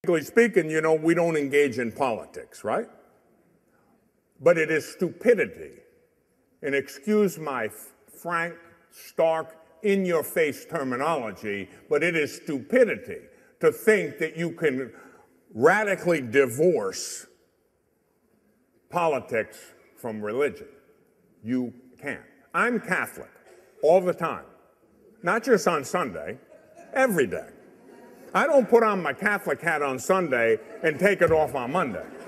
Speaking, you know, we don't engage in politics, right? But it is stupidity, and excuse my frank, stark, in-your-face terminology, but it is stupidity to think that you can radically divorce politics from religion. You can't. I'm Catholic all the time, not just on Sunday, every day. I don't put on my Catholic hat on Sunday and take it off on Monday.